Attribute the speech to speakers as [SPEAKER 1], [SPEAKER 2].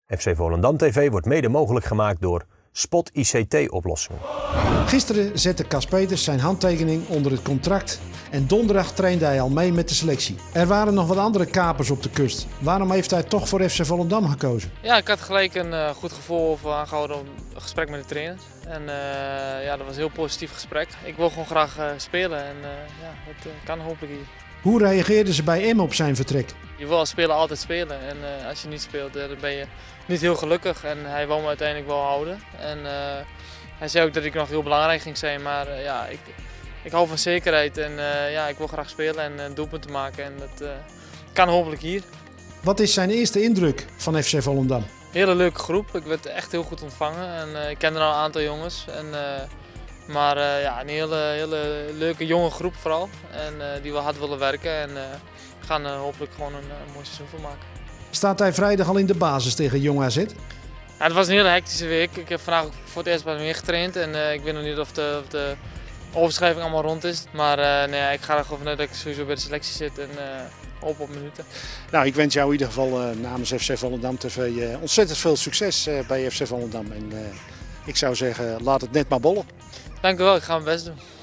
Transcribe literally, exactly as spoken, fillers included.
[SPEAKER 1] F C Volendam T V wordt mede mogelijk gemaakt door Spot I C T-oplossingen.
[SPEAKER 2] Gisteren zette Cas Peters zijn handtekening onder het contract en donderdag trainde hij al mee met de selectie. Er waren nog wat andere kapers op de kust. Waarom heeft hij toch voor F C Volendam gekozen?
[SPEAKER 3] Ja, ik had gelijk een uh, goed gevoel over aangehouden om een gesprek met de trainer. En uh, ja, dat was een heel positief gesprek. Ik wil gewoon graag uh, spelen en uh, ja, dat uh, kan hopelijk hier.
[SPEAKER 2] Hoe reageerden ze bij hem op zijn vertrek?
[SPEAKER 3] Je wil als speler altijd spelen en uh, als je niet speelt uh, dan ben je niet heel gelukkig. En hij wou me uiteindelijk wel houden. En uh, hij zei ook dat ik nog heel belangrijk ging zijn, maar uh, ja, ik, ik hou van zekerheid en uh, ja, ik wil graag spelen en uh, doelpunten maken. En dat uh, kan hopelijk hier.
[SPEAKER 2] Wat is zijn eerste indruk van F C Volendam?
[SPEAKER 3] Hele leuke groep, ik werd echt heel goed ontvangen en uh, ik kende al een aantal jongens. En, uh, maar uh, ja, een hele, hele leuke jonge groep vooral en uh, die wel hard willen werken en uh, gaan uh, hopelijk gewoon een, een mooi seizoen van maken.
[SPEAKER 2] Staat hij vrijdag al in de basis tegen Jong A Z?
[SPEAKER 3] Ja, het was een hele hectische week. Ik heb vandaag voor het eerst bij hem getraind en uh, ik weet nog niet of de, of de overschrijving allemaal rond is. Maar uh, nee, ik ga er gewoon vanuit dat ik sowieso bij de selectie zit en uh, op op minuten.
[SPEAKER 2] Nou, ik wens jou in ieder geval uh, namens F C Volendam T V uh, ontzettend veel succes uh, bij F C Volendam. En uh, ik zou zeggen, laat het net maar bollen.
[SPEAKER 3] Dank u wel, ik ga mijn best doen.